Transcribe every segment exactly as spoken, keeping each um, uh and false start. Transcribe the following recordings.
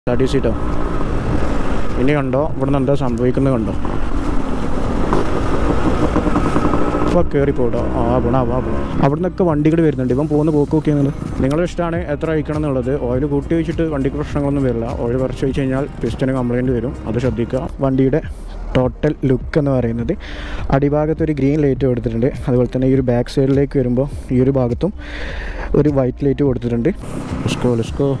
R T C ട്ടോ. ഇനി കണ്ടോ ഇവിടുന്ന് എന്താ സംഭവിക്കുന്നത് കണ്ടോ. ഇപ്പോൾ കയറി പോട്ടോ. ആ പോണ ആ പോണ അവിടെ നിന്നൊക്കെ വണ്ടികൾ വരുന്നുണ്ട്. ഇപ്പം പോകുന്ന പോക്ക് നോക്കിയാണ്. നിങ്ങളുടെ ഇഷ്ടമാണ് എത്ര അയക്കണം എന്നുള്ളത്. ഓയിൽ കൂട്ടി വെച്ചിട്ട് വണ്ടിക്ക് പ്രശ്നങ്ങളൊന്നും വരില്ല. ഓയിൽ കുറച്ച് വെച്ച് കഴിഞ്ഞാൽ പിസ്റ്റന് കംപ്ലയിൻറ്റ് വരും. അത് ശ്രദ്ധിക്കുക. വണ്ടിയുടെ ടോട്ടൽ ലുക്ക് എന്ന് പറയുന്നത് അടിഭാഗത്ത് ഒരു ഗ്രീൻ ലൈറ്റ് കൊടുത്തിട്ടുണ്ട്. അതുപോലെ തന്നെ ഈ ഒരു ബാക്ക് സൈഡിലേക്ക് വരുമ്പോൾ ഈ ഒരു ഭാഗത്തും ഒരു വൈറ്റ് ലൈറ്റ് കൊടുത്തിട്ടുണ്ട്. Let's go let's go.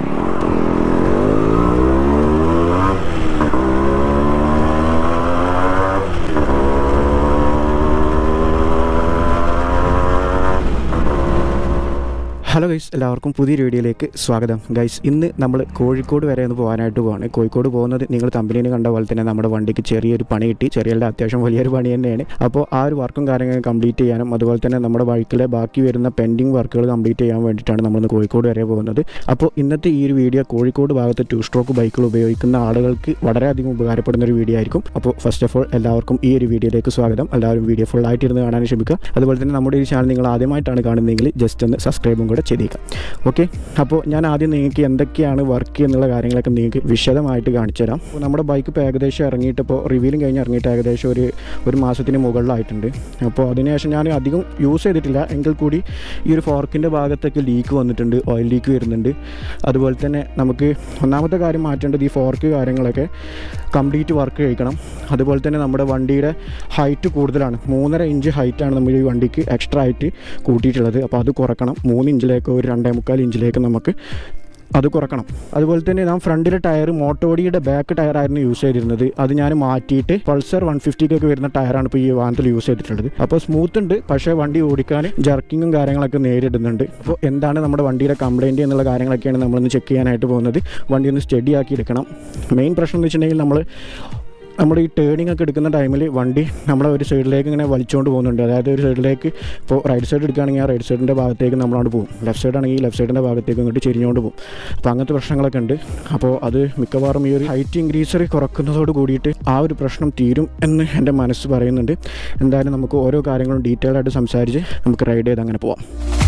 Hello guys, എല്ലാവർക്കും പുതിയൊരു വീഡിയോയിലേക്ക് സ്വാഗതം. ഗൈസ്, ഇന്ന് നമ്മൾ കോഴിക്കോട് വരെ ഒന്ന് പോകാനായിട്ട് പോവാണ്. കോഴിക്കോട് പോകുന്നത് നിങ്ങൾ തമ്പനിയിൽ കണ്ട പോലെ തന്നെ നമ്മുടെ വണ്ടിക്ക് ചെറിയൊരു പണി കിട്ടി. ചെറിയല്ല, അത്യാവശ്യം വലിയൊരു പണി തന്നെയാണ്. അപ്പോൾ ആ ഒരു വർക്കും കാര്യങ്ങളും കംപ്ലീറ്റ് ചെയ്യാനും അതുപോലെ തന്നെ നമ്മുടെ ബൈക്കിലെ ബാക്കി വരുന്ന പെൻഡിങ് വർക്കുകൾ കംപ്ലീറ്റ് ചെയ്യാൻ വേണ്ടിയിട്ടാണ് നമ്മളിന്ന് കോഴിക്കോട് വരെ പോകുന്നത്. അപ്പോൾ ഇന്നത്തെ ഈ ഒരു വീഡിയോ കോഴിക്കോട് ഭാഗത്ത് ടു സ്ട്രോക്ക് ബൈക്കുകൾ ഉപയോഗിക്കുന്ന ആളുകൾക്ക് വളരെയധികം ഉപകാരപ്പെടുന്ന ഒരു വീഡിയോ ആയിരിക്കും. അപ്പോൾ ഫസ്റ്റ് ഓഫ് ഓൾ എല്ലാവർക്കും ഈ ഒരു വീഡിയോയിലേക്ക് സ്വാഗതം. എല്ലാവരും വീഡിയോ ഫുൾ ആയിട്ട് ഇരുന്ന് കാണാൻ ശ്രമിക്കുക. അതുപോലെ തന്നെ നമ്മുടെ ഈ ചാനൽ നിങ്ങൾ ആദ്യമായിട്ടാണ് കാണുന്നതെങ്കിൽ ജസ്റ്റ് ഒന്ന് സബ്സ്ക്രൈബും കൂടെ ചെയ്തേക്കാം. ഓക്കെ, അപ്പോൾ ഞാൻ ആദ്യം നിങ്ങൾക്ക് എന്തൊക്കെയാണ് വർക്ക് എന്നുള്ള കാര്യങ്ങളൊക്കെ നിങ്ങൾക്ക് വിശദമായിട്ട് കാണിച്ചു തരാം. അപ്പോൾ നമ്മുടെ ബൈക്ക് ഇപ്പോൾ ഏകദേശം ഇറങ്ങിയിട്ട് ഇപ്പോൾ റിവ്യൂലും കഴിഞ്ഞ് ഇറങ്ങിയിട്ട് ഏകദേശം ഒരു ഒരു മാസത്തിന് മുകളിലായിട്ടുണ്ട്. അപ്പോൾ അതിനുശേഷം ഞാൻ അധികം യൂസ് ചെയ്തിട്ടില്ല. എങ്കിൽ കൂടി ഈ ഒരു ഫോർക്കിൻ്റെ ഭാഗത്തൊക്കെ ലീക്ക് വന്നിട്ടുണ്ട്, ഓയിൽ ലീക്ക് വരുന്നുണ്ട്. അതുപോലെ തന്നെ നമുക്ക് ഒന്നാമത്തെ കാര്യം മാറ്റേണ്ടത് ഈ ഫോർക്ക് കാര്യങ്ങളൊക്കെ കംപ്ലീറ്റ് വർക്ക് കഴിക്കണം. അതുപോലെ തന്നെ നമ്മുടെ വണ്ടിയുടെ ഹൈറ്റ് കൂടുതലാണ്. മൂന്നര ഇഞ്ച് ഹൈറ്റാണ് നമ്മൾ ഈ വണ്ടിക്ക് എക്സ്ട്രാ ആയിട്ട് കൂട്ടിയിട്ടുള്ളത്. അപ്പോൾ അത് കുറക്കണം. മൂന്ന് ഇഞ്ചിലേക്ക് ഒരു രണ്ടേ മുക്കാൽ ഇഞ്ചിലേക്ക് നമുക്ക് അത് കുറക്കണം. അതുപോലെ തന്നെ ഞാൻ ഫ്രണ്ടിലെ ടയർ മോട്ടോഡിയുടെ ബാക്ക് ടയറായിരുന്നു യൂസ് ചെയ്തിരുന്നത്. അത് ഞാൻ മാറ്റിയിട്ട് പൾസർ വൺ ഫിഫ്റ്റിക്കൊക്കെ വരുന്ന ടയറാണ് ഇപ്പോൾ ഈ വാഹനത്തിൽ യൂസ് ചെയ്തിട്ടുള്ളത്. അപ്പോൾ സ്മൂത്ത് ഉണ്ട്, പക്ഷേ വണ്ടി ഓടിക്കാൻ ജർക്കിങ്ങും കാര്യങ്ങളൊക്കെ നേരിടുന്നുണ്ട്. അപ്പോൾ എന്താണ് നമ്മുടെ വണ്ടിയുടെ കംപ്ലയിൻറ്റ് എന്നുള്ള കാര്യങ്ങളൊക്കെയാണ് നമ്മളൊന്ന് ചെക്ക് ചെയ്യാനായിട്ട് പോകുന്നത്. വണ്ടി ഒന്ന് സ്റ്റഡി ആക്കി എടുക്കണം. മെയിൻ പ്രശ്നം എന്ന് വെച്ചിട്ടുണ്ടെങ്കിൽ നമ്മൾ നമ്മുടെ ഈ ടേണിംഗ് ഒക്കെ എടുക്കുന്ന ടൈമിൽ വണ്ടി നമ്മളെ ഒരു സൈഡിലേക്ക് ഇങ്ങനെ വലിച്ചുകൊണ്ട് പോകുന്നുണ്ട്. അതായത് ഒരു സൈഡിലേക്ക് ഇപ്പോൾ റൈറ്റ് സൈഡ് എടുക്കുകയാണെങ്കിൽ ആ റൈറ്റ് സൈഡിൻ്റെ ഭാഗത്തേക്ക് നമ്മളോട് പോകും. ലെഫ്റ്റ് സൈഡ് ആണെങ്കിൽ ലെഫ്റ്റ് സൈഡിൻ്റെ ഭാഗത്തേക്ക് ഇങ്ങോട്ട് ചെരിഞ്ഞുകൊണ്ട് പോകും. അപ്പോൾ അങ്ങനത്തെ പ്രശ്നങ്ങളൊക്കെ ഉണ്ട്. അപ്പോൾ അത് മിക്കവാറും ഈ ഒരു ഹൈറ്റ് ഇൻക്രീസർ കുറക്കുന്നതോട് കൂടിയിട്ട് ആ ഒരു പ്രശ്നം തീരും എന്ന് എൻ്റെ മനസ്സ് പറയുന്നുണ്ട്. എന്തായാലും നമുക്ക് ഓരോ കാര്യങ്ങളും ഡീറ്റെയിൽ ആയിട്ട് സംസാരിച്ച് നമുക്ക് റൈഡ് ചെയ്ത് അങ്ങനെ പോവാം.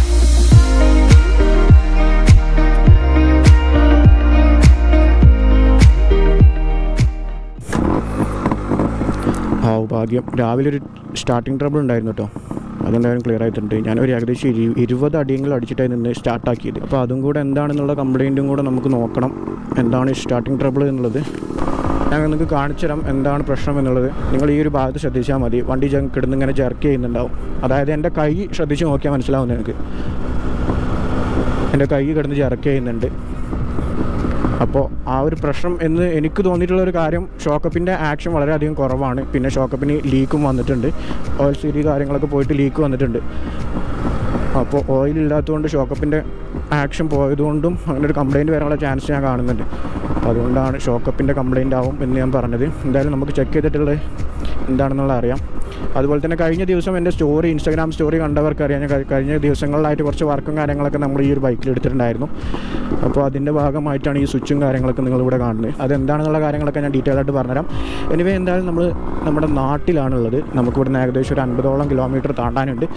ആ ഭാഗ്യം, രാവിലെ ഒരു സ്റ്റാർട്ടിങ് ട്രബിൾ ഉണ്ടായിരുന്നു കേട്ടോ. അതെന്തായാലും ക്ലിയർ ആയിട്ടുണ്ട്. ഞാനൊരു ഏകദേശം ഇരു ഇരുപത് അടിയെങ്കിലും അടിച്ചിട്ടായി നിന്ന് സ്റ്റാർട്ടാക്കിയത്. അപ്പോൾ അതും കൂടെ എന്താണെന്നുള്ള കംപ്ലയിൻറ്റും കൂടെ നമുക്ക് നോക്കണം. എന്താണ് സ്റ്റാർട്ടിങ് ട്രബിൾ എന്നുള്ളത് ഞാൻ നിങ്ങൾക്ക് കാണിച്ചു തരാം. എന്താണ് പ്രശ്നം എന്നുള്ളത് നിങ്ങൾ ഈ ഒരു ഭാഗത്ത് ശ്രദ്ധിച്ചാൽ മതി. വണ്ടി കിടന്ന് ഇങ്ങനെ ജർക്ക് ചെയ്യുന്നുണ്ടാവും. അതായത് എൻ്റെ കൈ ശ്രദ്ധിച്ച് നോക്കിയാൽ മനസ്സിലാവും നിങ്ങൾക്ക്. എൻ്റെ കൈ കിടന്ന് ജർക്ക് ചെയ്യുന്നുണ്ട്. അപ്പോൾ ആ ഒരു പ്രശ്നം എന്ന് എനിക്ക് തോന്നിയിട്ടുള്ളൊരു കാര്യം, ഷോക്കപ്പിൻ്റെ ആക്ഷൻ വളരെയധികം കുറവാണ്. പിന്നെ ഷോക്കപ്പിന് ലീക്കും വന്നിട്ടുണ്ട്. ഓയിൽ സീരി കാര്യങ്ങളൊക്കെ പോയിട്ട് ലീക്ക് വന്നിട്ടുണ്ട്. അപ്പോൾ ഓയിൽ ഇല്ലാത്തതുകൊണ്ട് ഷോക്കപ്പിൻ്റെ ആക്ഷൻ പോയതുകൊണ്ടും അങ്ങനെ ഒരു കംപ്ലയിൻറ്റ് വരാനുള്ള ചാൻസ് ഞാൻ കാണുന്നുണ്ട്. അതുകൊണ്ടാണ് ഷോക്കപ്പിൻ്റെ കംപ്ലയിൻ്റ് ആവും എന്ന് ഞാൻ പറഞ്ഞത്. എന്തായാലും നമുക്ക് ചെക്ക് ചെയ്തിട്ടുള്ളത് എന്താണെന്നുള്ള അറിയാം. അതുപോലെ തന്നെ കഴിഞ്ഞ ദിവസം എൻ്റെ സ്റ്റോറി ഇൻസ്റ്റാഗ്രാം സ്റ്റോറി കണ്ടവർക്കറിയാം, ഞാൻ കഴിഞ്ഞ ദിവസങ്ങളിലായിട്ട് കുറച്ച് വർക്കും കാര്യങ്ങളൊക്കെ നമ്മൾ ഈ ഒരു ബൈക്കിൽ എടുത്തിട്ടുണ്ടായിരുന്നു. അപ്പോൾ അതിൻ്റെ ഭാഗമായിട്ടാണ് ഈ സ്വിച്ചും കാര്യങ്ങളൊക്കെ നിങ്ങളിവിടെ കാണുന്നത്. അതെന്താണെന്നുള്ള കാര്യങ്ങളൊക്കെ ഞാൻ ഡീറ്റെയിൽ ആയിട്ട് പറഞ്ഞുതരാം. എനിവേ, എന്തായാലും നമ്മൾ നമ്മുടെ നാട്ടിലാണുള്ളത്. നമുക്കിവിടുന്ന് ഏകദേശം ഒരു അൻപതോളം കിലോമീറ്റർ താണ്ടാനുണ്ട്.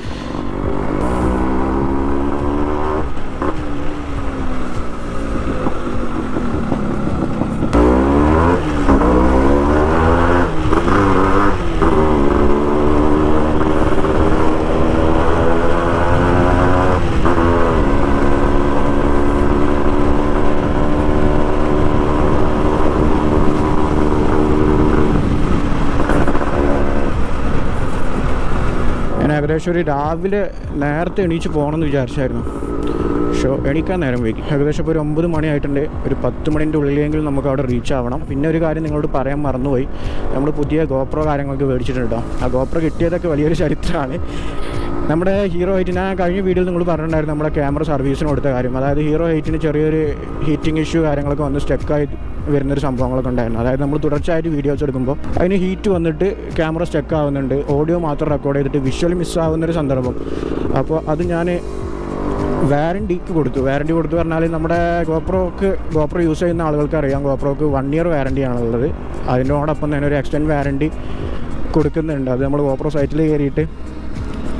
ഏകദേശം ഒരു രാവിലെ നേരത്തെ എണീച്ച് പോകണമെന്ന് വിചാരിച്ചായിരുന്നു. ഷോ എണീക്കാൻ നേരം വൈകി. ഏകദേശം ഇപ്പോൾ ഒരു ഒമ്പത് മണിയായിട്ടുണ്ട്. ഒരു പത്ത് മണിൻ്റെ ഉള്ളിലെങ്കിലും നമുക്ക് അവിടെ റീച്ച് ആവണം. പിന്നെ ഒരു കാര്യം നിങ്ങളോട് പറയാൻ മറന്നുപോയി. നമ്മൾ പുതിയ ഗോപ്രോ കാര്യങ്ങളൊക്കെ മേടിച്ചിട്ടുണ്ടോ. ആ ഗോപ്രോ കിട്ടിയതൊക്കെ വലിയൊരു ചരിത്രമാണ്. നമ്മുടെ ഹീറോ എയ്റ്റ്, ഞാൻ കഴിഞ്ഞ വീഡിയോയിൽ നിങ്ങൾ പറഞ്ഞിട്ടുണ്ടായിരുന്നു നമ്മുടെ ക്യാമറ സർവീസിന് കൊടുത്ത കാര്യം. അതായത് ഹീറോ എയ്റ്റിന് ചെറിയൊരു ഹീറ്റിംഗ് ഇഷ്യൂ കാര്യങ്ങളൊക്കെ വന്ന് സ്റ്റക്കായി വരുന്നൊരു സംഭവങ്ങളൊക്കെ ഉണ്ടായിരുന്നു. അതായത് നമ്മൾ തുടർച്ചയായിട്ട് വീഡിയോസ് എടുക്കുമ്പോൾ അതിന് ഹീറ്റ് വന്നിട്ട് ക്യാമറ സ്റ്റക്ക് ആവുന്നുണ്ട്. ഓഡിയോ മാത്രം റെക്കോർഡ് ചെയ്തിട്ട് വിഷ്വൽ മിസ്സാവുന്നൊരു സന്ദർഭം. അപ്പോൾ അത് ഞാൻ വാറണ്ടിക്ക് കൊടുത്തു. വാറണ്ടി കൊടുത്തു പറഞ്ഞാൽ നമ്മുടെ ഗോപ്രോക്ക് ഗോപ്രോ യൂസ് ചെയ്യുന്ന ആളുകൾക്ക് അറിയാം, ഗോപ്രോക്ക് വൺ ഇയർ വാറണ്ടിയാണുള്ളത്. അതിനോടൊപ്പം തന്നെ ഒരു എക്സ്റ്റൻഡ് വാറണ്ടി കൊടുക്കുന്നുണ്ട്. അത് നമ്മൾ ഗോപ്രോ സൈറ്റിൽ കയറിയിട്ട്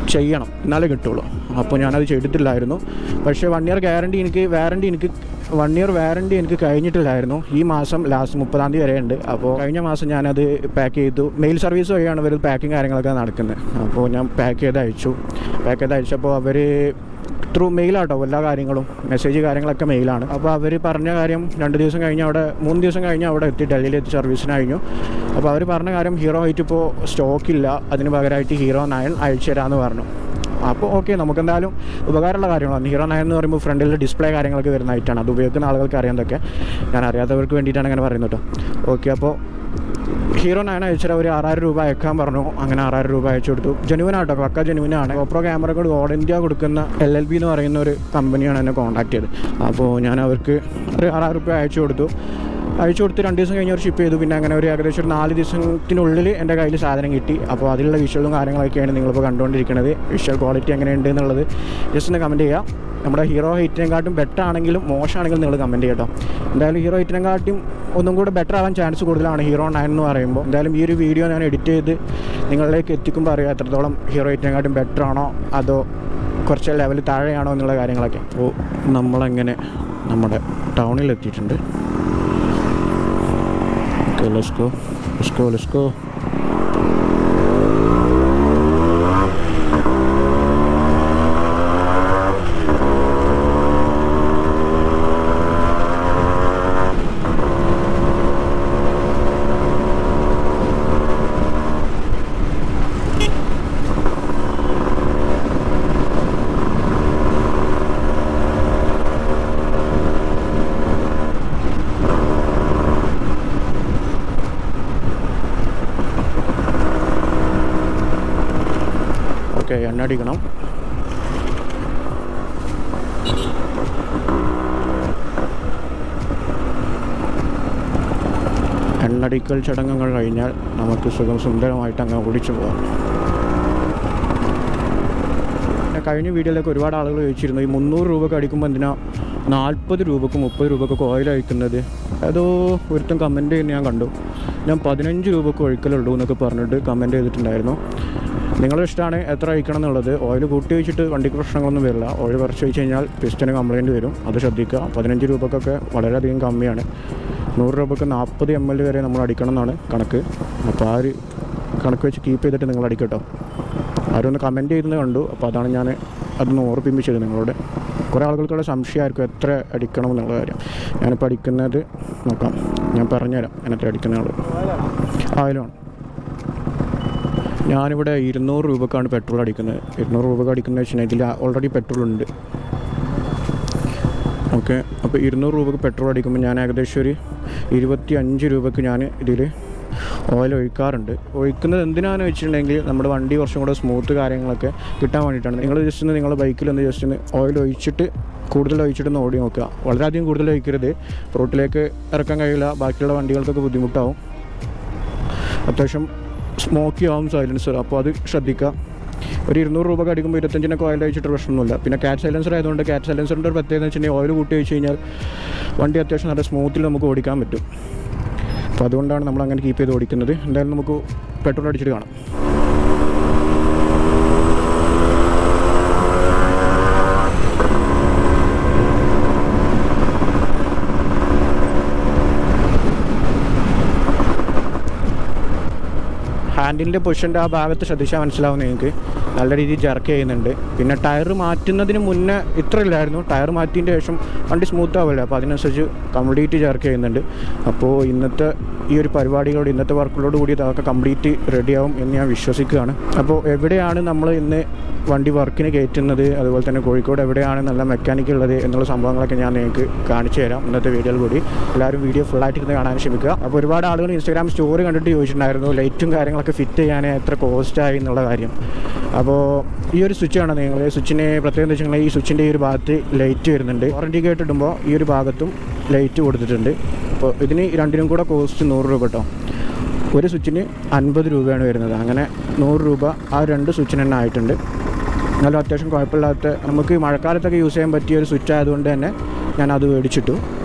ചെയ്യണം, എന്നാലേ കിട്ടുള്ളൂ. അപ്പോൾ ഞാനത് ചെയ്തിട്ടില്ലായിരുന്നു. പക്ഷേ വൺ ഇയർ ഗ്യാരണ്ടി എനിക്ക് വാറണ്ടി എനിക്ക് വൺ ഇയർ വാറണ്ടി എനിക്ക് കഴിഞ്ഞിട്ടില്ലായിരുന്നു. ഈ മാസം ലാസ്റ്റ് മുപ്പതാം തീയതി വരെ ഉണ്ട്. അപ്പോൾ കഴിഞ്ഞ മാസം ഞാനത് പാക്ക് ചെയ്തു. മെയിൽ സർവീസ് വഴിയാണ് ഇവർ പാക്കിങ് കാര്യങ്ങളൊക്കെ നടക്കുന്നത്. അപ്പോൾ ഞാൻ പാക്ക് ചെയ്ത് അയച്ചു. പാക്ക് ചെയ്ത് അയച്ചപ്പോൾ അവർ ത്രൂ മെയിലാട്ടോ എല്ലാ കാര്യങ്ങളും, മെസ്സേജ് കാര്യങ്ങളൊക്കെ മെയിലാണ്. അപ്പോൾ അവർ പറഞ്ഞ കാര്യം രണ്ട് ദിവസം കഴിഞ്ഞ് അവിടെ മൂന്ന് ദിവസം കഴിഞ്ഞ് അവിടെ എത്തി, ഡൽഹിയിൽ എത്തി സർവീസിന് കഴിഞ്ഞു. അപ്പോൾ അവർ പറഞ്ഞ കാര്യം ഹീറോ എയ്റ്റ് ഇപ്പോൾ സ്റ്റോക്കില്ല, അതിന് പകരമായിട്ട് ഹീറോ നയൻ അയച്ചു തരാമെന്ന് പറഞ്ഞു. അപ്പോൾ ഓക്കെ, നമുക്കെന്തായാലും ഉപകാരമുള്ള കാര്യങ്ങളാണ്. ഹീറോ നയൻ എന്ന് പറയുമ്പോൾ ഫ്രണ്ടിൽ ഡിസ്പ്ലേ കാര്യങ്ങളൊക്കെ വരുന്നതായിട്ടാണ്. അത് ഉപയോഗിക്കുന്ന ആളുകൾക്ക് അറിയാതൊക്കെ, ഞാൻ അറിയാത്തവർക്ക് വേണ്ടിയിട്ടാണ് അങ്ങനെ പറയുന്നത് കേട്ടോ. ഓക്കെ, അപ്പോൾ ഹീറോ നയൻ അയച്ചാൽ ഒരു ആറായിരം രൂപ അയക്കാൻ പറഞ്ഞു. അങ്ങനെ ആറായിരം രൂപ അയച്ചു കൊടുത്തു. ജെനുവിനാട്ടോ, പക്ക ജെനുവിനാണ്. ഗോപ്രോ ക്യാമറകൾ ഓൾ ഇന്ത്യ കൊടുക്കുന്ന എൽ എൽ ബി എന്ന് പറയുന്ന ഒരു കമ്പനിയാണ് എന്നെ കോൺടാക്ട് ചെയ്തത്. അപ്പോൾ ഞാൻ അവർക്ക് ഒരു ആറായിരം രൂപ അയച്ചു കൊടുത്തു. അയച്ചു കൊടുത്ത് രണ്ട് ദിവസം കഴിഞ്ഞ് അവർ ഷിപ്പ് ചെയ്തു. പിന്നെ അങ്ങനെ ഒരു ഏകദേശം ഒരു നാല് ദിവസത്തിനുള്ളിൽ എൻ്റെ കയ്യിൽ സാധനം കിട്ടി. അപ്പോൾ അതിലുള്ള വിഷ്വലും കാര്യങ്ങളൊക്കെയാണ് നിങ്ങളിപ്പോൾ കണ്ടുകൊണ്ടിരിക്കുന്നത്. വിഷ്വൽ ക്വാളിറ്റി എങ്ങനെയുണ്ട് എന്നുള്ളത് ജസ്റ്റ് ഒന്ന് കമൻറ്റ് ചെയ്യുക. നമ്മുടെ ഹീറോ എയ്റ്റിനെക്കാട്ടും ബെറ്റർ ആണെങ്കിലും മോശമാണെങ്കിലും നിങ്ങൾ കമൻറ്റ് ചെയ്യട്ടോ. എന്തായാലും ഹീറോ എയ്റ്റിനെക്കാട്ടും ഒന്നും കൂടെ ബെറ്റർ ആവാൻ ചാൻസ് കൂടുതലാണ് ഹീറോ നയൻ എന്ന് പറയുമ്പോൾ. എന്തായാലും ഈ ഒരു വീഡിയോ ഞാൻ എഡിറ്റ് ചെയ്ത് നിങ്ങളിലേക്ക് എത്തിക്കുമ്പോൾ അറിയാം എത്രത്തോളം ഹീറോ എയ്റ്റിനെക്കാട്ടും ബെറ്റർ ആണോ അതോ കുറച്ച് ലെവൽ താഴെയാണോ എന്നുള്ള കാര്യങ്ങളൊക്കെ. അപ്പോൾ നമ്മളങ്ങനെ നമ്മുടെ ടൗണിൽ എത്തിയിട്ടുണ്ട്. Okay, let's go, let's go, let's go. Okay, എണ്ണ അടിക്കണം. എണ്ണടിക്കൽ ചടങ്ങുകൾ കഴിഞ്ഞാൽ നമുക്ക് സുഖം സുന്ദരമായിട്ട് അങ്ങ് ഓടിച്ചു പോകാം. കഴിഞ്ഞ വീഡിയോയിലൊക്കെ ഒരുപാട് ആളുകൾ ചോദിച്ചിരുന്നു, ഈ മുന്നൂറ് രൂപക്ക് അടിക്കുമ്പോൾ എന്തിനാ നാൽപ്പത് രൂപക്ക് മുപ്പത് രൂപക്കൊക്കെ ഓയിൽ അയക്കുന്നത്? അതോ ഒരുത്തം കമൻറ്റ് ചെയ്യുന്ന ഞാൻ കണ്ടു. ഞാൻ പതിനഞ്ച് രൂപക്ക് ഒഴിക്കലുള്ളൂ എന്നൊക്കെ പറഞ്ഞിട്ട് കമൻറ്റ് ചെയ്തിട്ടുണ്ടായിരുന്നു. നിങ്ങളുടെ ഇഷ്ടമാണ് എത്ര അയക്കണം എന്നുള്ളത്. ഓയിൽ കൂട്ടി വെച്ചിട്ട് വണ്ടിക്ക് പ്രശ്നങ്ങളൊന്നും വരില്ല. ഓയിൽ കുറച്ച് വെച്ച് കഴിഞ്ഞാൽ പിസ്റ്റന് കംപ്ലയിൻറ്റ് വരും, അത് ശ്രദ്ധിക്കുക. പതിനഞ്ച് രൂപക്കൊക്കെ വളരെയധികം കമ്മിയാണ്. നൂറ് രൂപക്ക് നാൽപ്പത് എം എൽ വരെ നമ്മൾ അടിക്കണം എന്നാണ് കണക്ക്. അപ്പോൾ ആ ഒരു കണക്ക് വെച്ച് കീപ്പ് ചെയ്തിട്ട് നിങ്ങൾ അടിക്കട്ടോ. ആരും ഒന്ന് കമൻറ്റ് ചെയ്തെന്ന് കണ്ടു. അപ്പോൾ അതാണ് ഞാൻ അതൊന്ന് ഓർമ്മിപ്പിച്ചത് നിങ്ങളോട്. കുറേ ആളുകൾക്കുള്ള സംശയമായിരിക്കും എത്ര അടിക്കണം എന്നുള്ള കാര്യം. ഞാനിപ്പോൾ അടിക്കുന്നത് നോക്കാം, ഞാൻ പറഞ്ഞുതരാം ഞാൻ എത്ര അടിക്കുന്ന ആൾ ആയാലും. ഞാനിവിടെ ഇരുന്നൂറ് രൂപക്കാണ് പെട്രോൾ അടിക്കുന്നത്. ഇരുന്നൂറ് രൂപക്ക് അടിക്കുന്നത് വെച്ചിട്ടുണ്ടെങ്കിൽ ഇതിൽ ഓൾറെഡി പെട്രോൾ ഉണ്ട്. ഓക്കെ, അപ്പോൾ ഇരുന്നൂറ് രൂപക്ക് പെട്രോൾ അടിക്കുമ്പോൾ ഞാൻ ഏകദേശം ഒരു ഇരുപത്തി അഞ്ച് രൂപക്ക് ഞാൻ ഇതിൽ ഓയിൽ ഒഴിക്കാറുണ്ട്. ഒഴിക്കുന്നത് എന്തിനാണെന്ന് വെച്ചിട്ടുണ്ടെങ്കിൽ നമ്മുടെ വണ്ടി കുറച്ചും കൂടെ സ്മൂത്ത് കാര്യങ്ങളൊക്കെ കിട്ടാൻ വേണ്ടിയിട്ടാണ്. നിങ്ങൾ ജസ്റ്റ് ഒന്ന് നിങ്ങളുടെ ബൈക്കിലൊന്ന് ജസ്റ്റ് ഒന്ന് ഓയിൽ ഒഴിച്ചിട്ട് കൂടുതൽ ഒഴിച്ചിട്ടൊന്ന് ഓടി നോക്കുക. വളരെയധികം കൂടുതൽ ഒഴിക്കരുത്, റോട്ടിലേക്ക് ഇറക്കാൻ കഴിയില്ല, ബാക്കിയുള്ള വണ്ടികൾക്കൊക്കെ ബുദ്ധിമുട്ടാവും. അത്യാവശ്യം സ്മോക്കി ആവും സൈലൻസർ, അപ്പോൾ അത് ശ്രദ്ധിക്കുക. ഒരു ഇരുന്നൂറ് രൂപ അടിക്കുമ്പോൾ ഇരുപത്തഞ്ചിനൊക്കെ ഓയിൽ അയച്ചിട്ട് പ്രശ്നമൊന്നുമില്ല. പിന്നെ കാറ്റ് സൈലൻസർ ആയതുകൊണ്ട് കാറ്റ് സൈലൻസറിൻ്റെ ഒരു പ്രത്യേകത എന്ന് വെച്ചിട്ടുണ്ടെങ്കിൽ ഓയിൽ കൂട്ടി വെച്ച് കഴിഞ്ഞാൽ വണ്ടി അത്യാവശ്യം നല്ല സ്മൂത്തിൽ നമുക്ക് ഓടിക്കാൻ പറ്റും. അപ്പോൾ അതുകൊണ്ടാണ് നമ്മൾ അങ്ങനെ കീപ്പ് ചെയ്ത് ഓടിക്കുന്നത്. എന്തായാലും നമുക്ക് പെട്രോൾ അടിച്ചിട്ട് കാണാം. ഹാൻഡിലിൻ്റെ പൊസിഷൻ്റെ ആ ഭാഗത്ത് ശ്രദ്ധിച്ചാൽ മനസ്സിലാവും നിങ്ങൾക്ക്, നല്ല രീതിയിൽ ജർക്ക് ചെയ്യുന്നുണ്ട്. പിന്നെ ടയർ മാറ്റുന്നതിന് മുന്നേ ഇത്ര ഇല്ലായിരുന്നു, ടയർ മാറ്റിയതിൻ്റെ ശേഷം വണ്ടി സ്മൂത്ത് ആവില്ല. അപ്പോൾ അതിനനുസരിച്ച് കംപ്ലീറ്റ് ജർക്ക് ചെയ്യുന്നുണ്ട്. അപ്പോൾ ഇന്നത്തെ ഈ ഒരു പരിപാടികളോട് ഇന്നത്തെ വർക്കുകളോട് കൂടി അതൊക്കെ കംപ്ലീറ്റ് റെഡിയാവും എന്ന് ഞാൻ വിശ്വസിക്കുകയാണ്. അപ്പോൾ എവിടെയാണ് നമ്മൾ ഇന്ന് വണ്ടി വർക്കിന് കയറ്റുന്നത്, അതുപോലെ തന്നെ കോഴിക്കോട് എവിടെയാണ് നല്ല മെക്കാനിക് ഉള്ളത് എന്നുള്ള സംഭവങ്ങളൊക്കെ ഞാൻ നിങ്ങൾക്ക് കാണിച്ചു തരാം ഇന്നത്തെ വീഡിയോയിൽ കൂടി. എല്ലാവരും വീഡിയോ ഫുള്ളായിട്ട് ഇരുന്ന് കാണാൻ ശ്രമിക്കുക. അപ്പോൾ ഒരുപാട് ആളുകൾ ഇൻസ്റ്റാഗ്രാം സ്റ്റോറി കണ്ടിട്ട് ചോദിച്ചിട്ടുണ്ടായിരുന്നു ലൈറ്റും കാര്യങ്ങളൊക്കെ ഫിറ്റ് ചെയ്യാൻ എത്ര കോസ്റ്റായി എന്നുള്ള കാര്യം. അപ്പോൾ ഈ ഒരു സ്വിച്ചാണ് നിങ്ങൾ സ്വിച്ചിനെ പ്രത്യേകം എന്ന് വെച്ചിട്ടുണ്ടെങ്കിൽ ഈ സ്വിച്ചിൻ്റെ ഈ ഒരു ഭാഗത്ത് ലൈറ്റ് വരുന്നുണ്ട്. വാറണ്ടി കേട്ട് ഇടുമ്പോൾ ഈ ഒരു ഭാഗത്തും ലൈറ്റ് കൊടുത്തിട്ടുണ്ട്. അപ്പോൾ ഇതിന് രണ്ടിനും കൂടെ കോസ്റ്റ് നൂറ് രൂപ കേട്ടോ. ഒരു സ്വിച്ചിന് അൻപത് രൂപയാണ് വരുന്നത്. അങ്ങനെ നൂറ് രൂപ ആ രണ്ട് സ്വിച്ചിന് തന്നെ ആയിട്ടുണ്ട്. എന്നാലും അത്യാവശ്യം കുഴപ്പമില്ലാത്ത നമുക്ക് മഴക്കാലത്തൊക്കെ യൂസ് ചെയ്യാൻ പറ്റിയ ഒരു സ്വിച്ച് ആയതുകൊണ്ട് തന്നെ ഞാൻ അത് മേടിച്ചിട്ടു.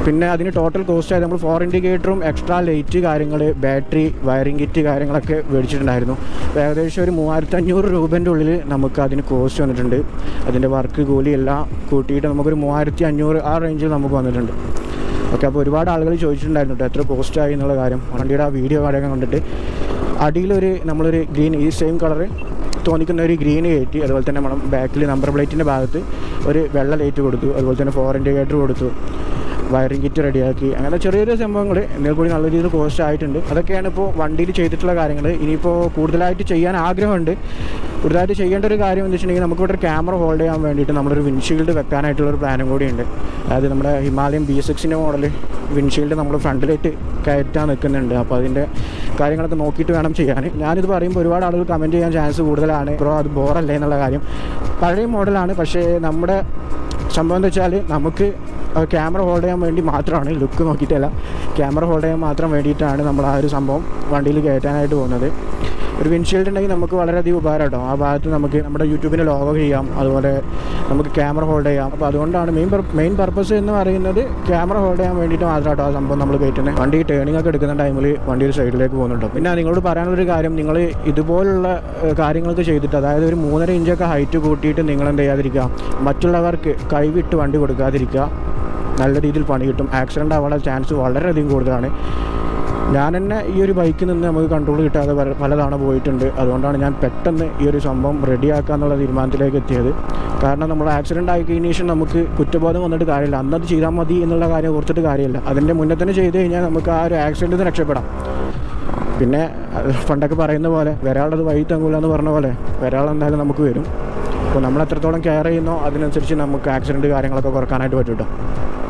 പിന്നെ അതിന് ടോട്ടൽ കോസ്റ്റ് ആയത് നമ്മൾ ഫോർ ഇൻഡിക്കേറ്ററും എക്സ്ട്രാ ലൈറ്റ് കാര്യങ്ങൾ ബാറ്ററി വയറിംഗ് കിറ്റ് കാര്യങ്ങളൊക്കെ മേടിച്ചിട്ടുണ്ടായിരുന്നു. ഏകദേശം ഒരു മൂവായിരത്തി അഞ്ഞൂറ് രൂപേൻ്റെ ഉള്ളിൽ നമുക്ക് അതിന് കോസ്റ്റ് വന്നിട്ടുണ്ട്. അതിൻ്റെ വർക്ക് കൂലി എല്ലാം കൂട്ടിയിട്ട് നമുക്കൊരു മൂവായിരത്തി അഞ്ഞൂറ് ആ റേഞ്ചിൽ നമുക്ക് വന്നിട്ടുണ്ട്. ഓക്കെ, അപ്പോൾ ഒരുപാട് ആളുകൾ ചോദിച്ചിട്ടുണ്ടായിരുന്നു എത്ര കോസ്റ്റായി എന്നുള്ള കാര്യം. വണ്ടിയുടെ ആ വീഡിയോ കാര്യങ്ങൾ കണ്ടിട്ട് അടിയിലൊരു നമ്മളൊരു ഗ്രീൻ ഈ സെയിം കളറ് തോന്നിക്കുന്ന ഒരു ഗ്രീൻ കയറ്റി, അതുപോലെ തന്നെ നമ്മൾ ബാക്കിൽ നമ്പർ പ്ലേറ്റിൻ്റെ ഭാഗത്ത് ഒരു വെള്ള ലൈറ്റ് കൊടുത്തു, അതുപോലെ തന്നെ ഫോർ ഇൻഡിക്കേറ്റർ കൊടുത്തു, വയറിംഗ് കിറ്റ് റെഡിയാക്കി. അങ്ങനെ ചെറിയ ചെറിയ സംഭവങ്ങൾ എന്നാൽ കൂടി നല്ല രീതിയിൽ കോസ്റ്റ് ആയിട്ടുണ്ട്. അതൊക്കെയാണ് ഇപ്പോൾ വണ്ടിയിൽ ചെയ്തിട്ടുള്ള കാര്യങ്ങൾ. ഇനിയിപ്പോൾ കൂടുതലായിട്ട് ചെയ്യാൻ ആഗ്രഹമുണ്ട്. കൂടുതലായിട്ട് ചെയ്യേണ്ട ഒരു കാര്യം എന്ന് വെച്ചിട്ടുണ്ടെങ്കിൽ നമുക്കിവിടെ ഒരു ക്യാമറ ഹോൾഡ് ചെയ്യാൻ വേണ്ടിയിട്ട് നമ്മളൊരു വിൻഷീൽഡ് വെക്കാനായിട്ടുള്ളൊരു പ്ലാനും കൂടിയുണ്ട്. അതായത് നമ്മുടെ ഹിമാലയൻ ബി സിക്സിൻ്റെ മോഡൽ വിൻഷീൽഡ് നമ്മൾ ഫ്രണ്ടിലായിട്ട് കയറ്റാൻ നിൽക്കുന്നുണ്ട്. അപ്പോൾ അതിൻ്റെ കാര്യങ്ങളൊക്കെ നോക്കിയിട്ട് വേണം ചെയ്യാൻ. ഞാനിത് പറയുമ്പോൾ ഒരുപാട് ആളുകൾ കമൻറ്റ് ചെയ്യാൻ ചാൻസ് കൂടുതലാണ്, ബ്രോ അത് ബോറല്ലേ എന്നുള്ള കാര്യം. പഴയ മോഡലാണ്, പക്ഷേ നമ്മുടെ സംഭവം എന്താ വെച്ചാൽ നമുക്ക് ക്യാമറ ഹോൾഡ് ചെയ്യാൻ വേണ്ടി മാത്രമാണ്, ലുക്ക് നോക്കിയിട്ടല്ല, ക്യാമറ ഹോൾഡ് ചെയ്യാൻ മാത്രം വേണ്ടിയിട്ടാണ് നമ്മൾ ആ ഒരു സംഭവം വണ്ടിയിൽ കയറ്റാനായിട്ട് പോകുന്നത്. ഒരു വിൻഷീൽഡ് ഉണ്ടെങ്കിൽ നമുക്ക് വളരെയധികം ഉപകാരം കേട്ടോ. ആ ഭാഗത്ത് നമുക്ക് നമ്മുടെ യൂട്യൂബിൻ്റെ ലോഗോ ചെയ്യാം, അതുപോലെ നമുക്ക് ക്യാമറ ഹോൾഡ് ചെയ്യാം. അപ്പോൾ അതുകൊണ്ടാണ് മെയിൻ മെയിൻ പർപ്പസ് എന്ന് പറയുന്നത് ക്യാമറ ഹോൾഡ് ചെയ്യാൻ വേണ്ടിയിട്ട് മാത്രം കേട്ടോ ആ സംഭവം നമ്മൾ കയറ്റുന്നത്. വണ്ടി ടേണിംഗ് ഒക്കെ എടുക്കുന്ന ടൈമിൽ വണ്ടി ഒരു സൈഡിലേക്ക് പോകുന്നുണ്ടോ. പിന്നെ നിങ്ങളോട് പറയാനുള്ളൊരു കാര്യം, നിങ്ങൾ ഇതുപോലുള്ള കാര്യങ്ങളൊക്കെ ചെയ്തിട്ട്, അതായത് ഒരു മൂന്നര ഇഞ്ചൊക്കെ ഹൈറ്റ് കൂട്ടിയിട്ട് നിങ്ങൾ എന്ത് ചെയ്യാതിരിക്കുക, മറ്റുള്ളവർക്ക് കൈവിട്ട് വണ്ടി കൊടുക്കാതിരിക്കുക. നല്ല രീതിയിൽ പണി കിട്ടും. ആക്സിഡൻ്റ് ആവാനുള്ള ചാൻസ് വളരെയധികം കൂടുതലാണ്. ഞാൻ തന്നെ ഈ ഒരു ബൈക്കിൽ നിന്ന് നമുക്ക് കൺട്രോൾ കിട്ടാതെ പലതവണ പോയിട്ടുണ്ട്. അതുകൊണ്ടാണ് ഞാൻ പെട്ടെന്ന് ഈ ഒരു സംഭവം റെഡിയാക്കുക എന്നുള്ള തീരുമാനത്തിലേക്ക് എത്തിയത്. കാരണം നമ്മൾ ആക്സിഡൻ്റ് ആയി കഴിഞ്ഞ ശേഷം നമുക്ക് കുറ്റബോധം വന്നിട്ട് കാര്യമില്ല. അന്നത് ചെയ്താൽ മതി എന്നുള്ള കാര്യം ഓർത്തിട്ട് കാര്യമില്ല. അതിൻ്റെ മുന്നേ തന്നെ ചെയ്ത് കഴിഞ്ഞാൽ നമുക്ക് ആ ഒരു ആക്സിഡൻറ്റിൽ നിന്ന് രക്ഷപ്പെടാം. പിന്നെ പണ്ടൊക്കെ പറയുന്ന പോലെ വരാനുള്ളത് വഴി തങ്ങൂല എന്ന് പറഞ്ഞ പോലെ വരാളെന്തായാലും നമുക്ക് വരും. അപ്പോൾ നമ്മൾ എത്രത്തോളം കെയർ ചെയ്യുന്നോ അതിനനുസരിച്ച് നമുക്ക് ആക്സിഡൻറ്റ് കാര്യങ്ങളൊക്കെ കുറക്കാനായിട്ട് പറ്റും കേട്ടോ.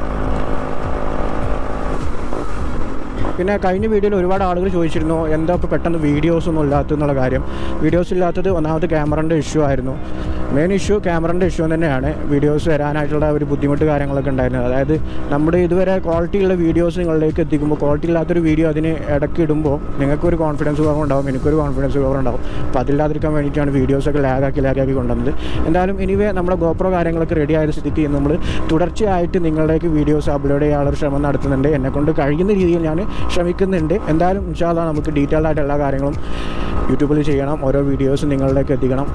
പിന്നെ കഴിഞ്ഞ വീഡിയോയിൽ ഒരുപാട് ആളുകൾ ചോദിച്ചിരുന്നു എന്താ ഇപ്പോൾ പെട്ടെന്ന് വീഡിയോസൊന്നും ഇല്ലാത്തെന്നുള്ള കാര്യം. വീഡിയോസ് ഇല്ലാത്തത് ഒന്നാമത് ക്യാമറൻ്റെ ഇഷ്യൂ ആയിരുന്നു. മെയിൻ ഇഷ്യൂ ക്യാമറൻ്റെ ഇഷ്യൂ തന്നെയാണ്. വീഡിയോസ് വരാനായിട്ടുള്ള ഒരു ബുദ്ധിമുട്ട് കാര്യങ്ങളൊക്കെ ഉണ്ടായിരുന്നത്. അതായത് നമ്മുടെ ഇതുവരെ ക്വാളിറ്റിയുള്ള വീഡിയോസ് നിങ്ങളിലേക്ക് എത്തിക്കുമ്പോൾ ക്വാളിറ്റി ഇല്ലാത്തൊരു വീഡിയോ അതിന് ഇടയ്ക്ക് ഇടുമ്പോൾ നിങ്ങൾക്കൊരു കോൺഫിഡൻസ് കുറവുണ്ടാവും, എനിക്കൊരു കോൺഫിഡൻസ് കുറവുണ്ടാവും. അപ്പോൾ അതില്ലാതിരിക്കാൻ വേണ്ടിയിട്ടാണ് വീഡിയോസൊക്കെ ലാഗാക്കി ലാഗാക്കി കൊണ്ടുവന്നത്. എന്തായാലും ഇനിവേ നമ്മുടെ ഗോപ്രോ കാര്യങ്ങളൊക്കെ റെഡി ആയ സ്ഥിതിക്ക് നമ്മൾ തുടർച്ചയായിട്ട് നിങ്ങളിലേക്ക് വീഡിയോസ് അപ്ലോഡ് ചെയ്യാനുള്ള ശ്രമം നടത്തുന്നുണ്ട്. എന്നെക്കൊണ്ട് കഴിയുന്ന രീതിയിൽ ഞാൻ ശ്രമിക്കുന്നുണ്ട്. എന്തായാലും ഇൻഷാ അല്ലാഹ് നമുക്ക് ഡീറ്റെയിൽഡ് ആയിട്ട് എല്ലാ കാര്യങ്ങളും യൂട്യൂബിൽ ചെയ്യണം. ഓരോ വീഡിയോസും നിങ്ങളിലേക്ക് എത്തിക്കണം.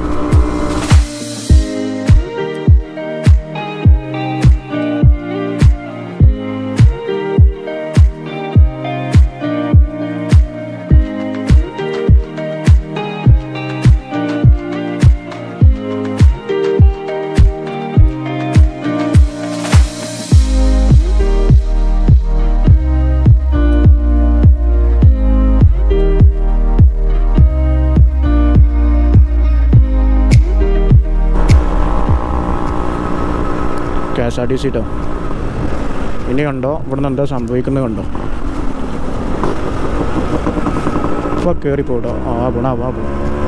K S R T C ട്ടോ. ഇനി കണ്ടോ ഇവിടുന്ന് എന്താ സംഭവിക്കുന്നത് കണ്ടോ. ഇപ്പോൾ കയറിപ്പോട്ടോ. ആ പോണ ആ പോണ.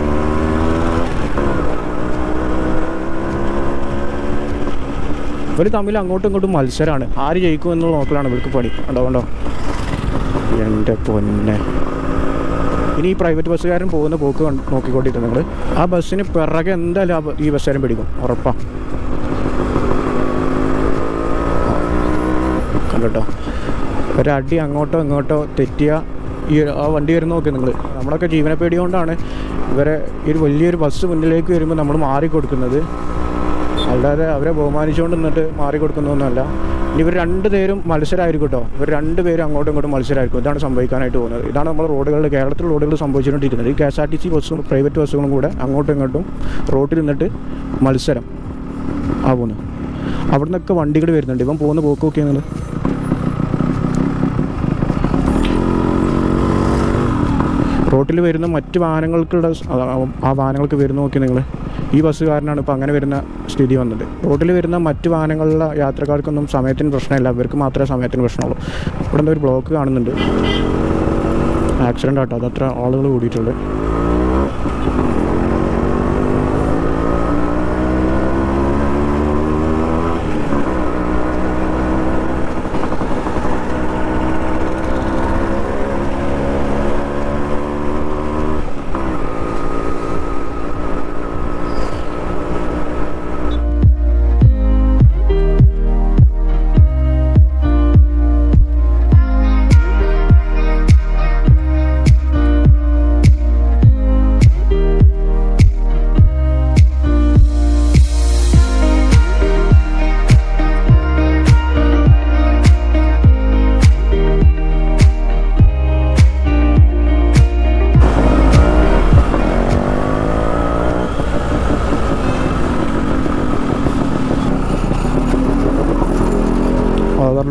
ഇവർ തമ്മിൽ അങ്ങോട്ടും ഇങ്ങോട്ടും മത്സരമാണ്. ആര് ജയിക്കും എന്നുള്ള നോക്കലാണ് ഇവർക്ക് പണി. കണ്ടോ കണ്ടോ എൻ്റെ പൊന്നെ. ഇനി ഈ പ്രൈവറ്റ് ബസ്സുകാരൻ പോകുന്ന പോക്ക് നോക്കിക്കൊണ്ടിട്ട് നിങ്ങൾ ആ ബസ്സിന് പിറകെ എന്തായാലും ഈ ബസ്സുകാരൻ പിടിക്കും, ഉറപ്പാണ്. കണ്ടോ ഒരടി അങ്ങോട്ടോ ഇങ്ങോട്ടോ തെറ്റിയ ഈ ആ വണ്ടി വരുന്ന നോക്കി നിങ്ങൾ. നമ്മളൊക്കെ ജീവനെ പേടി കൊണ്ടാണ് ഇവരെ ഈ ഒരു വലിയൊരു ബസ് മുന്നിലേക്ക് വരുമ്പോൾ നമ്മൾ മാറിക്കൊടുക്കുന്നത്. അല്ലാതെ അവരെ ബഹുമാനിച്ചുകൊണ്ട് നിന്നിട്ട് മാറിക്കൊടുക്കുന്നതൊന്നുമല്ല. ഇനി ഇവർ രണ്ട് പേരും മത്സരമായിരിക്കും കേട്ടോ. ഇവർ രണ്ട് പേരും അങ്ങോട്ടും ഇങ്ങോട്ടും മത്സരമായിരിക്കും. ഇതാണ് സംഭവിക്കാനായിട്ട് പോകുന്നത്. ഇതാണ് നമ്മൾ റോഡുകളിൽ കേരളത്തിൽ റോഡുകളിൽ സംഭവിച്ചുകൊണ്ടിരിക്കുന്നത്. ഈ K S R T C ബസ്സും പ്രൈവറ്റ് ബസ്സുകളും കൂടെ അങ്ങോട്ടും ഇങ്ങോട്ടും റോഡിൽ നിന്നിട്ട് മത്സരം ആവുന്നു. അവിടെ നിന്നൊക്കെ വണ്ടികൾ വരുന്നുണ്ട്. ഇവൻ പോകുന്ന പോക്ക് നോക്കിയാൽ നിങ്ങൾ. റോട്ടിൽ വരുന്ന മറ്റ് വാഹനങ്ങൾക്കുള്ള ആ വാഹനങ്ങൾക്ക് വരുന്ന നോക്കി നിങ്ങൾ. ഈ ബസ്സുകാരനാണ് ഇപ്പോൾ അങ്ങനെ വരുന്ന സ്ഥിതി വന്നത്. റോഡിൽ വരുന്ന മറ്റ് വാഹനങ്ങളിലെ യാത്രക്കാർക്കൊന്നും സമയത്തിന് പ്രശ്നമില്ല, ഇവർക്ക് മാത്രമേ സമയത്തിന് പ്രശ്നമുള്ളൂ. ഇവിടെ എന്താ ഒരു ബ്ലോക്ക് കാണുന്നുണ്ട്. ആക്സിഡൻ്റ് ആട്ടോ, അതത്ര ആളുകൾ കൂടിയിട്ടുണ്ട്.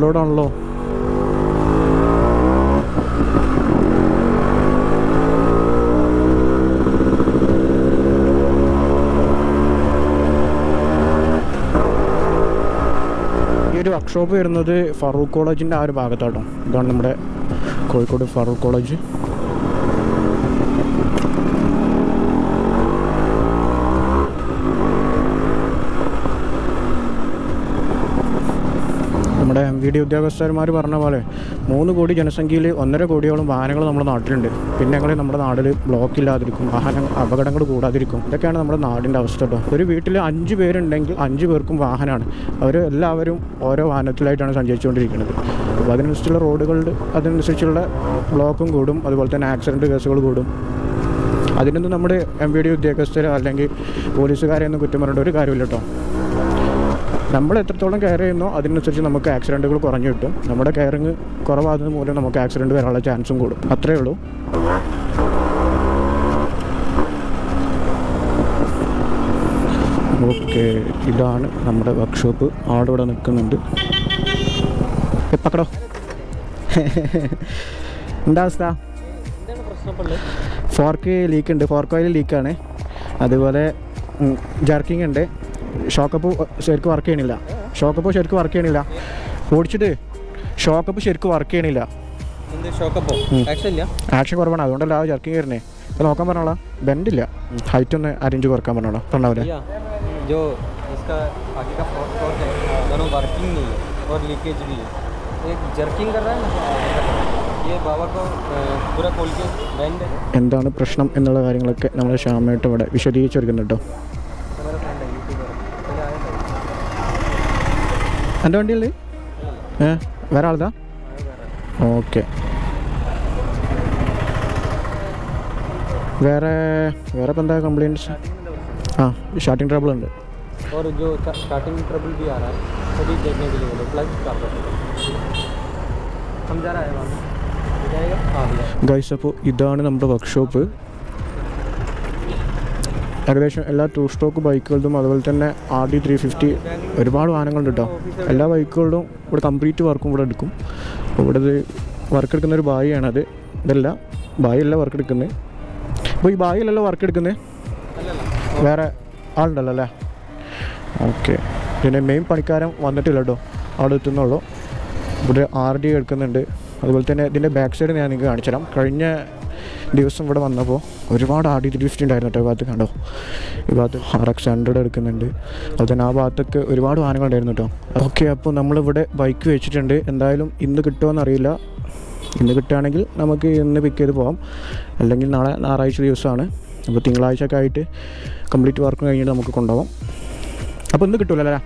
ലോഡാണല്ലോ. ഈ ഒരു വർക്ക്ഷോപ്പ് വരുന്നത് ഫറൂഖ് കോളേജിൻ്റെ ആ ഒരു ഭാഗത്താട്ടോ. ഇതാണ് നമ്മുടെ കോഴിക്കോട് ഫറൂഖ് കോളേജ്. നമ്മുടെ എം വി ഡി ഉദ്യോഗസ്ഥന്മാർ പറഞ്ഞ പോലെ മൂന്ന് കോടി ജനസംഖ്യയിൽ ഒന്നര കോടിയോളം വാഹനങ്ങൾ നമ്മുടെ നാട്ടിലുണ്ട്. പിന്നെ എങ്ങനെ നമ്മുടെ നാട്ടിൽ ബ്ലോക്ക് ഇല്ലാതിരിക്കും, വാഹന അപകടങ്ങൾ കൂടാതിരിക്കും. ഇതൊക്കെയാണ് നമ്മുടെ നാടിൻ്റെ അവസ്ഥ കേട്ടോ. ഒരു വീട്ടിൽ അഞ്ച് പേരുണ്ടെങ്കിൽ അഞ്ച് പേർക്കും വാഹനമാണ്. അവർ എല്ലാവരും ഓരോ വാഹനത്തിലായിട്ടാണ് സഞ്ചരിച്ചുകൊണ്ടിരിക്കുന്നത്. അപ്പോൾ അതിനനുസരിച്ചുള്ള റോഡുകളിൽ അതിനനുസരിച്ചുള്ള ബ്ലോക്കും കൂടും, അതുപോലെ തന്നെ ആക്സിഡൻറ്റ് കേസുകൾ കൂടും. അതിനൊന്നും നമ്മുടെ എം വി ഡി ഉദ്യോഗസ്ഥർ അല്ലെങ്കിൽ പോലീസുകാരെയൊന്നും കുറ്റം പറയേണ്ട ഒരു കാര്യമില്ല കേട്ടോ. നമ്മൾ എത്രത്തോളം കെയർ ചെയ്യുന്നോ അതിനനുസരിച്ച് നമുക്ക് ആക്സിഡൻറ്റുകൾ കുറഞ്ഞു കിട്ടും. നമ്മുടെ കെയറിങ് കുറവാകുന്നത് മൂലം നമുക്ക് ആക്സിഡൻറ്റ് വരാനുള്ള ചാൻസും കൂടും. അത്രയേ ഉള്ളൂ. ഓക്കെ, ഇതാണ് നമ്മുടെ വർക്ക്ഷോപ്പ്. ആളിവിടെ നിൽക്കുന്നുണ്ട്. പക്കടോ, എന്താ അവസ്ഥ? ഫോർക്ക് ലീക്ക് ഉണ്ട്, ഫോർക്ക് ഓയിൽ ലീക്കാണ്. അതുപോലെ ജർക്കിങ് ഉണ്ട്. ഷോക്കപ്പ് ശരിക്കും വർക്ക് ചെയ്യണില്ല. ഷോക്കപ്പ് ശരിക്കും വർക്ക് ചെയ്യണില്ല. ഓടിച്ചിട്ട് ഷോക്കപ്പ് ശരിക്കും വർക്ക് ചെയ്യണില്ല. ആക്ഷൻ കുറവാണ്, അതുകൊണ്ടല്ല ആ ജർക്കിങ് കയറണേ. അപ്പോൾ നോക്കാൻ പറഞ്ഞോളാം. ബെൻഡില്ല, ഹൈറ്റ് ഒന്ന് അരഞ്ച് കുറക്കാൻ പറഞ്ഞോളാം. പറഞ്ഞാവില്ലേ എന്താണ് പ്രശ്നം എന്നുള്ള കാര്യങ്ങളൊക്കെ നമ്മൾ ഷാമായിട്ട് ഇവിടെ വിശദീകരിച്ച് കൊടുക്കുന്നുണ്ട് കേട്ടോ. എൻ്റെ വണ്ടിയല്ലേ? ഏ വേറെ ആളതാ? ഓക്കെ. വേറെ വേറെ ഇപ്പം എന്താ കംപ്ലയിൻറ്റ്സ്? ആ, സ്റ്റാർട്ടിങ് ട്രബിൾ ഉണ്ട്. ഗൈസ്, അപ്പോൾ ഇതാണ് നമ്മുടെ വർക്ക്ഷോപ്പ്. ഏകദേശം എല്ലാ ടൂ സ്ട്രോക്ക് ബൈക്കുകളും അതുപോലെ തന്നെ ആർ ഡി ത്രീ ഫിഫ്റ്റി ഒരുപാട് വാഹനങ്ങളുണ്ട് കേട്ടോ. എല്ലാ ബൈക്കുകളിലും ഇവിടെ കംപ്ലീറ്റ് വർക്കും ഇവിടെ എടുക്കും. അപ്പോൾ ഇവിടെ വർക്ക് എടുക്കുന്ന ഒരു ബായിയാണത്. ഇതല്ല ബായിയല്ല വർക്ക് എടുക്കുന്നത്. അപ്പോൾ ഈ ബായിലല്ലോ വർക്ക് എടുക്കുന്നത്, വേറെ ആളുണ്ടല്ലോ അല്ലേ? ഓക്കെ. പിന്നെ മെയിൻ പണിക്കാരൻ വന്നിട്ടില്ല കേട്ടോ, അവിടെ എത്തുന്നുള്ളൂ. ഇവിടെ ആർ ഡി എടുക്കുന്നുണ്ട്. അതുപോലെ തന്നെ ഇതിൻ്റെ ബാക്ക് സൈഡ് ഞാൻ നിങ്ങൾക്ക് കാണിച്ചു തരാം. കഴിഞ്ഞ ദിവസം ഇവിടെ വന്നപ്പോൾ ഒരുപാട് ആർ ഡി ത്രീ ഫിഫ്റ്റി ഉണ്ടായിരുന്നു കേട്ടോ. ഈ ഭാഗത്ത് കണ്ടോ, ഈ ഭാഗത്ത് ആർ എക്സ് ഹൺഡ്രഡ് എടുക്കുന്നുണ്ട്. അതുപോലെ തന്നെ ആ ഭാഗത്തൊക്കെ ഒരുപാട് വാഹനങ്ങളുണ്ടായിരുന്നു കേട്ടോ. ഓക്കെ, അപ്പോൾ നമ്മളിവിടെ ബൈക്ക് വെച്ചിട്ടുണ്ട്. എന്തായാലും ഇന്ന് കിട്ടുമോയെന്നറിയില്ല. ഇന്ന് കിട്ടുകയാണെങ്കിൽ നമുക്ക് ഇന്ന് പിക്ക് ചെയ്ത് പോകാം, അല്ലെങ്കിൽ നാളെ ഞായറാഴ്ച ദിവസമാണ്. അപ്പോൾ തിങ്കളാഴ്ച ഒക്കെ ആയിട്ട് കംപ്ലീറ്റ് വർക്ക് കഴിഞ്ഞിട്ട് നമുക്ക് കൊണ്ടുപോകാം. അപ്പോൾ ഇന്ന് കിട്ടുമല്ലോ?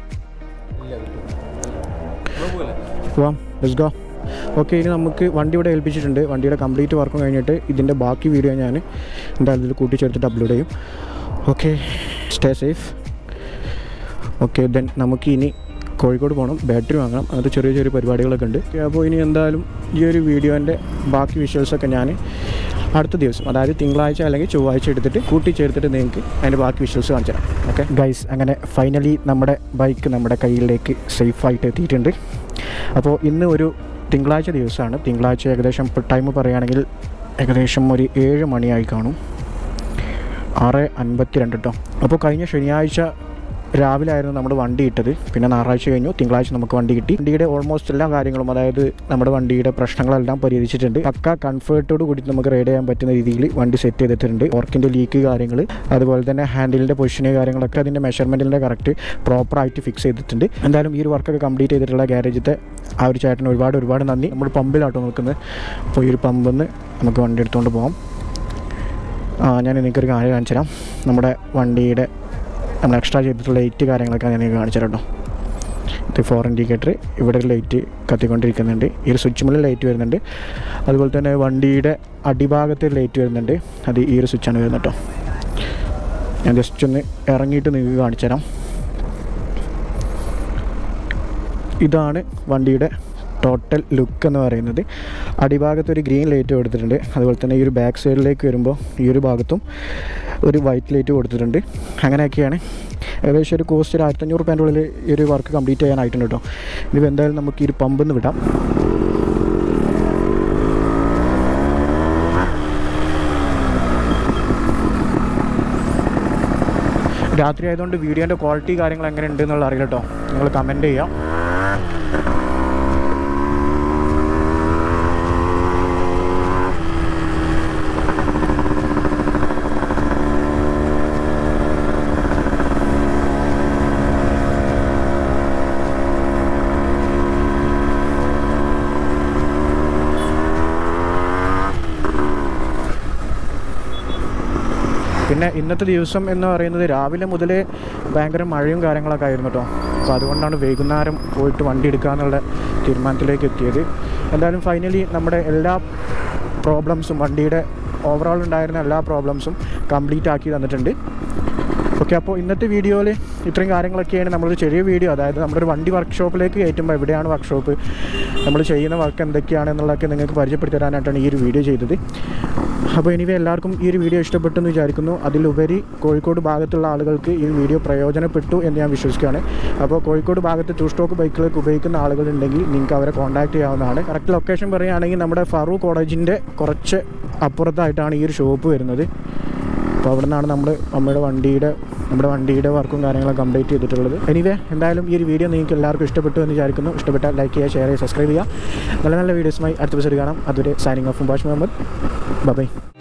പോവാം, ലെറ്റ്സ് ഗോ. ഓക്കെ, ഇനി നമുക്ക് വണ്ടി ഇവിടെ ഏൽപ്പിച്ചിട്ടുണ്ട്. വണ്ടിയുടെ കംപ്ലീറ്റ് വർക്കും കഴിഞ്ഞിട്ട് ഇതിൻ്റെ ബാക്കി വീഡിയോ ഞാൻ എന്തായാലും ഇതിൽ കൂട്ടിച്ചേർത്തിട്ട് അപ്ലോഡ് ചെയ്യും. Okay, stay safe. Okay, then നമുക്ക് ഇനി കോഴിക്കോട് പോകണം, ബാറ്ററി വാങ്ങണം, അങ്ങനത്തെ ചെറിയ ചെറിയ പരിപാടികളൊക്കെ ഉണ്ട്. അപ്പോൾ ഇനി എന്തായാലും ഈ ഒരു വീഡിയോൻ്റെ ബാക്കി വിഷ്വൽസൊക്കെ ഞാൻ അടുത്ത ദിവസം, അതായത് തിങ്കളാഴ്ച അല്ലെങ്കിൽ ചൊവ്വാഴ്ച എടുത്തിട്ട് കൂട്ടിച്ചേർത്തിട്ട് നിങ്ങൾക്ക് അതിൻ്റെ ബാക്കി വിഷ്വൽസ് കാണിച്ചു തരാം. ഓക്കെ ഗൈസ്, അങ്ങനെ ഫൈനലി നമ്മുടെ ബൈക്ക് നമ്മുടെ കയ്യിലേക്ക് സേഫായിട്ട് എത്തിയിട്ടുണ്ട്. അപ്പോൾ ഇന്ന് ഒരു തിങ്കളാഴ്ച ദിവസമാണ്. തിങ്കളാഴ്ച ഏകദേശം ടൈം പറയുകയാണെങ്കിൽ ഏകദേശം ഒരു ഏഴ് മണിയായി കാണും, ആറ് അൻപത്തി രണ്ട് കേട്ടോ. അപ്പോൾ കഴിഞ്ഞ ശനിയാഴ്ച രാവിലെ ആയിരുന്നു നമ്മൾ വണ്ടി ഇട്ടത്. പിന്നെ ഞായറാഴ്ച കഴിഞ്ഞു, തിങ്കളാഴ്ച നമുക്ക് വണ്ടി കിട്ടി. വണ്ടിയുടെ ഓൾമോസ്റ്റ് എല്ലാ കാര്യങ്ങളും, അതായത് നമ്മുടെ വണ്ടിയുടെ പ്രശ്നങ്ങളെല്ലാം പരിഹരിച്ചിട്ടുണ്ട്. പക്ക കംഫർട്ടോട് കൂടി നമുക്ക് റൈഡ് ചെയ്യാൻ പറ്റുന്ന രീതിയിൽ വണ്ടി സെറ്റ് ചെയ്തിട്ടുണ്ട്. വർക്കിൻ്റെ ലീക്ക് കാര്യങ്ങൾ, അതുപോലെ തന്നെ ഹാൻഡിലിൻ്റെ പൊസിഷന് കാര്യങ്ങളൊക്കെ അതിൻ്റെ മെഷർമെൻറ്റിൻ്റെ കറക്റ്റ് പ്രോപ്പറായിട്ട് ഫിക്സ് ചെയ്തിട്ടുണ്ട്. എന്തായാലും ഈ ഒരു വർക്കൊക്കെ കംപ്ലീറ്റ് ചെയ്തിട്ടുള്ള ഗ്യാരേജത്തെ ആ ഒരു ചേട്ടന് ഒരുപാട് ഒരുപാട് നന്ദി. നമ്മൾ പമ്പിലാട്ടോ നിൽക്കുന്നത്. അപ്പോൾ ഈ ഒരു പമ്പിൽ നിന്ന് നമുക്ക് വണ്ടി എടുത്തുകൊണ്ട് പോകാം. ഞാൻ എനിക്കൊരു കാര്യം കാണിച്ചു തരാം. നമ്മുടെ വണ്ടിയുടെ നമ്മൾ എക്സ്ട്രാ ചെയ്തിട്ടുള്ള ലൈറ്റ് കാര്യങ്ങളൊക്കെ ഞാൻ കാണിച്ചു തരാം കേട്ടോ. ഇത് ഫോർ ഇൻഡിക്കേറ്റർ, ഇവിടെ ഒരു ലൈറ്റ് കത്തിക്കൊണ്ടിരിക്കുന്നുണ്ട്. ഈ ഒരു സ്വിച്ച് മുകളിൽ ലൈറ്റ് വരുന്നുണ്ട്. അതുപോലെ തന്നെ വണ്ടിയുടെ അടിഭാഗത്ത് ഒരു ലൈറ്റ് വരുന്നുണ്ട്, അത് ഈ ഒരു സ്വിച്ചാണ് വരുന്നത് കേട്ടോ. ഞാൻ ജസ്റ്റ് ഒന്ന് ഇറങ്ങിയിട്ട് നിങ്ങൾക്ക് കാണിച്ചു തരാം. ഇതാണ് വണ്ടിയുടെ ടോട്ടൽ ലുക്ക് എന്ന് പറയുന്നത്. അടിഭാഗത്ത് ഒരു ഗ്രീൻ ലൈറ്റ് കൊടുത്തിട്ടുണ്ട്. അതുപോലെ തന്നെ ഈ ഒരു ബാക്ക് സൈഡിലേക്ക് വരുമ്പോൾ ഈ ഒരു ഭാഗത്തും ഒരു വൈറ്റ് ലൈറ്റ് കൊടുത്തിട്ടുണ്ട്. അങ്ങനെയൊക്കെയാണ് ഏകദേശം ഒരു കോസ്റ്റ് ഒരു ആയിരത്തഞ്ഞൂറ് രൂപേൻ്റെ ഉള്ളിൽ ഈ ഒരു വർക്ക് കംപ്ലീറ്റ് ചെയ്യാനായിട്ടുണ്ട് കേട്ടോ. ഇത് എന്തായാലും നമുക്ക് ഈ ഒരു പമ്പിൽ നിന്ന് വിടാം. രാത്രി ആയതുകൊണ്ട് വീഡിയോൻ്റെ ക്വാളിറ്റി കാര്യങ്ങൾ എങ്ങനെ ഉണ്ട് എന്നുള്ള അറിയില്ല കേട്ടോ. നിങ്ങൾ കമൻറ്റ് ചെയ്യാം. പിന്നെ ഇന്നത്തെ ദിവസം എന്ന് പറയുന്നത് രാവിലെ മുതലേ ഭയങ്കര മഴയും കാര്യങ്ങളൊക്കെ ആയിരുന്നു കേട്ടോ. അപ്പോൾ അതുകൊണ്ടാണ് വൈകുന്നേരം പോയിട്ട് വണ്ടി എടുക്കുക എന്നുള്ള തീരുമാനത്തിലേക്ക് എത്തിയത്. എന്തായാലും ഫൈനലി നമ്മുടെ എല്ലാ പ്രോബ്ലംസും വണ്ടിയുടെ ഓവറോൾ ഉണ്ടായിരുന്ന എല്ലാ പ്രോബ്ലംസും കംപ്ലീറ്റ് ആക്കി തന്നിട്ടുണ്ട്. ഓക്കെ, അപ്പോൾ ഇന്നത്തെ വീഡിയോയിൽ ഇത്രയും കാര്യങ്ങളൊക്കെയാണ്. നമ്മളൊരു ചെറിയ വീഡിയോ, അതായത് നമ്മളൊരു വണ്ടി വർക്ക്ഷോപ്പിലേക്ക് കയറ്റുമ്പോൾ എവിടെയാണ് വർക്ക്ഷോപ്പ്, നമ്മൾ ചെയ്യുന്ന വർക്ക് എന്തൊക്കെയാണ് എന്നുള്ളതൊക്കെ നിങ്ങൾക്ക് പരിചയപ്പെടുത്തി തരാനായിട്ടാണ് ഈ ഒരു വീഡിയോ ചെയ്തത്. അപ്പോൾ എനിവേ എല്ലാവർക്കും ഈ ഒരു വീഡിയോ ഇഷ്ടപ്പെട്ടു എന്ന് വിചാരിക്കുന്നു. അതിലുപരി കോഴിക്കോട് ഭാഗത്തുള്ള ആളുകൾക്ക് ഈ വീഡിയോ പ്രയോജനപ്പെട്ടു എന്ന് ഞാൻ വിശ്വസിക്കുകയാണ്. അപ്പോൾ കോഴിക്കോട് ഭാഗത്ത് ടൂ സ്റ്റോക്ക് ബൈക്കുകളൊക്കെ ഉപയോഗിക്കുന്ന ആളുകളുണ്ടെങ്കിൽ നിങ്ങൾക്ക് അവരെ കോൺടാക്ട് ചെയ്യാവുന്നതാണ്. കറക്റ്റ് ലൊക്കേഷൻ പറയുകയാണെങ്കിൽ നമ്മുടെ ഫറൂഖ് കോളേജിൻ്റെ കുറച്ച് അപ്പുറത്തായിട്ടാണ് ഈ ഒരു ഷോപ്പ് വരുന്നത്. അപ്പോൾ അവിടെ നിന്നാണ് നമ്മൾ നമ്മുടെ വണ്ടിയുടെ നമ്മുടെ വണ്ടിയുടെ വർക്കും കാര്യങ്ങളൊക്കെ കംപ്ലീറ്റ് ചെയ്തിട്ടുള്ളത്. എനിവേ എന്തായാലും ഈ ഒരു വീഡിയോ നിങ്ങൾക്ക് എല്ലാവർക്കും ഇഷ്ടപ്പെട്ടു എന്ന് വിചാരിക്കുന്നു. ഇഷ്ടപ്പെട്ടാൽ ലൈക്ക് ചെയ്യുക, ഷെയർ ചെയ്യുക, സബ്സ്ക്രൈബ് ചെയ്യുക. നല്ല നല്ല വീഡിയോസുമായി അടുത്ത ദിവസം കാണാം. അതുവരെ signing off Mubash Muhammad. By.